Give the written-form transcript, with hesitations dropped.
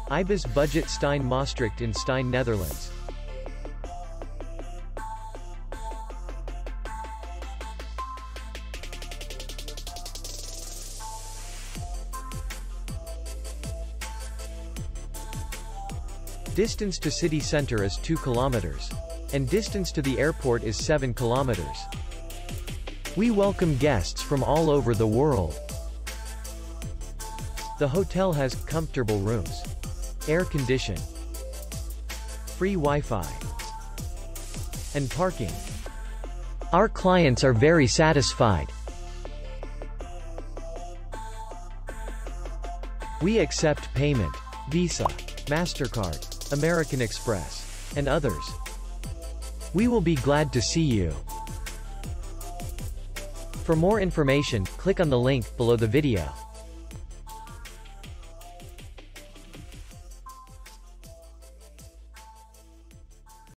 Ibis Budget Stein Maastricht in Stein, Netherlands. Distance to city center is 2 kilometers. And distance to the airport is 7 kilometers. We welcome guests from all over the world. The hotel has comfortable rooms, air condition, free Wi-Fi, and parking. Our clients are very satisfied. We accept payment, Visa, MasterCard, American Express, and others. We will be glad to see you. For more information, click on the link below the video.